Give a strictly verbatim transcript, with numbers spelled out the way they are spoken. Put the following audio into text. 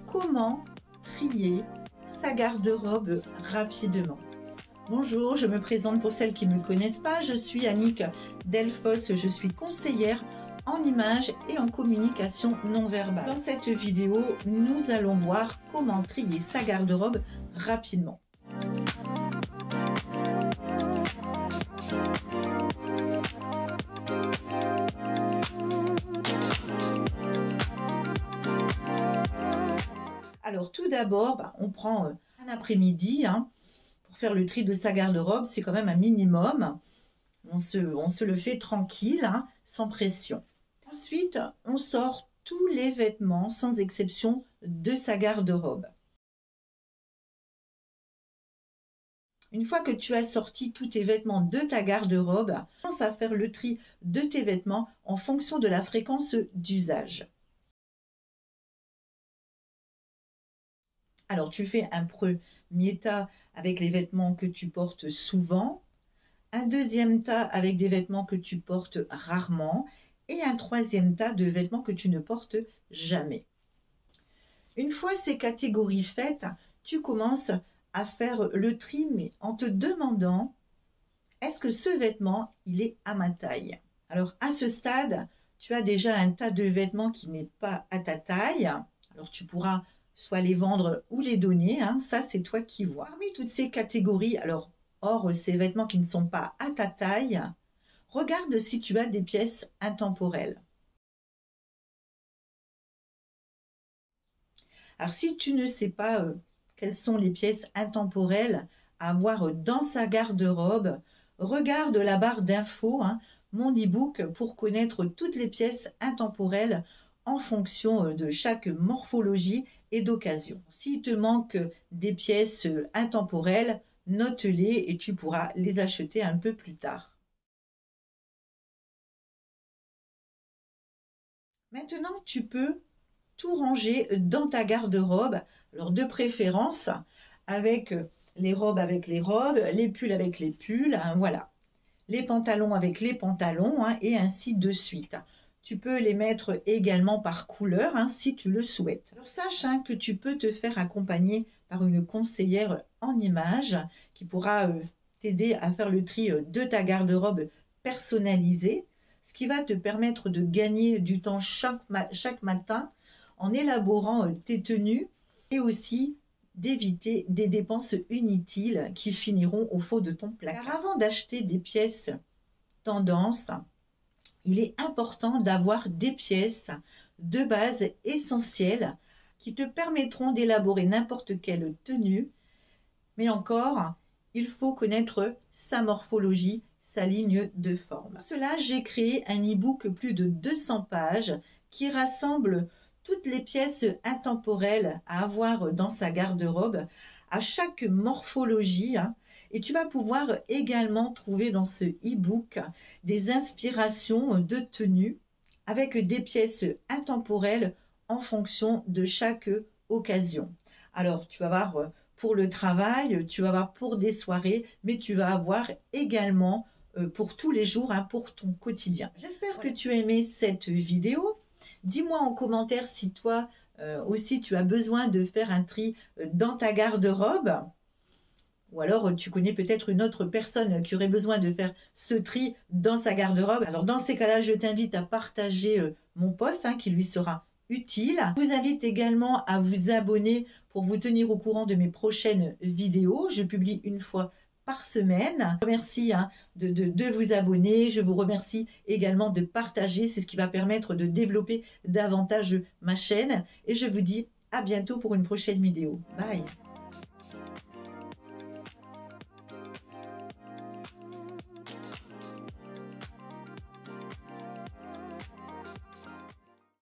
comment trier sa garde-robe rapidement. Bonjour, je me présente pour celles qui ne me connaissent pas. Je suis Annick Delphos, je suis conseillère en images et en communication non verbale. Dans cette vidéo, nous allons voir comment trier sa garde-robe rapidement. Alors tout d'abord, bah, on prend euh, un après-midi hein, pour faire le tri de sa garde-robe. C'est quand même un minimum. On se, on se le fait tranquille, hein, sans pression. Ensuite, on sort tous les vêtements, sans exception, de sa garde-robe. Une fois que tu as sorti tous tes vêtements de ta garde-robe, commence à faire le tri de tes vêtements en fonction de la fréquence d'usage. Alors, tu fais un premier tas avec les vêtements que tu portes souvent, un deuxième tas avec des vêtements que tu portes rarement et un troisième tas de vêtements que tu ne portes jamais. Une fois ces catégories faites, tu commences à faire le tri, mais en te demandant, est-ce que ce vêtement, il est à ma taille? Alors, à ce stade, tu as déjà un tas de vêtements qui n'est pas à ta taille. Alors, tu pourras soit les vendre ou les donner, hein, ça c'est toi qui vois. Parmi toutes ces catégories, alors hors ces vêtements qui ne sont pas à ta taille, regarde si tu as des pièces intemporelles. Alors si tu ne sais pas euh, quelles sont les pièces intemporelles à avoir dans sa garde-robe, regarde la barre d'infos, hein, mon e-book pour connaître toutes les pièces intemporelles en fonction de chaque morphologie et d'occasion. S'il te manque des pièces intemporelles, note-les et tu pourras les acheter un peu plus tard. Maintenant, tu peux tout ranger dans ta garde-robe, alors de préférence avec les robes avec les robes, les pulls avec les pulls, hein, voilà. Les pantalons avec les pantalons hein, et ainsi de suite. Tu peux les mettre également par couleur hein, si tu le souhaites. Alors, sache hein, que tu peux te faire accompagner par une conseillère en images qui pourra euh, t'aider à faire le tri euh, de ta garde-robe personnalisée, ce qui va te permettre de gagner du temps chaque, ma chaque matin en élaborant euh, tes tenues et aussi d'éviter des dépenses inutiles qui finiront au fond de ton placard. Car avant d'acheter des pièces tendance, il est important d'avoir des pièces de base essentielles qui te permettront d'élaborer n'importe quelle tenue. Mais encore, il faut connaître sa morphologie, sa ligne de forme. Pour cela, j'ai créé un e-book plus de deux cents pages qui rassemble toutes les pièces intemporelles à avoir dans sa garde-robe à chaque morphologie hein, et tu vas pouvoir également trouver dans ce e-book des inspirations de tenues avec des pièces intemporelles en fonction de chaque occasion. Alors tu vas voir pour le travail, tu vas voir pour des soirées, mais tu vas avoir également pour tous les jours, hein, pour ton quotidien. J'espère que tu as aimé cette vidéo. Dis-moi en commentaire si toi euh, aussi tu as besoin de faire un tri dans ta garde-robe ou alors tu connais peut-être une autre personne qui aurait besoin de faire ce tri dans sa garde-robe. Alors dans ces cas-là, je t'invite à partager euh, mon post hein, qui lui sera utile. Je vous invite également à vous abonner pour vous tenir au courant de mes prochaines vidéos. Je publie une fois par semaine. Je vous remercie hein, de, de, de vous abonner. Je vous remercie également de partager. C'est ce qui va permettre de développer davantage ma chaîne. Et je vous dis à bientôt pour une prochaine vidéo. Bye!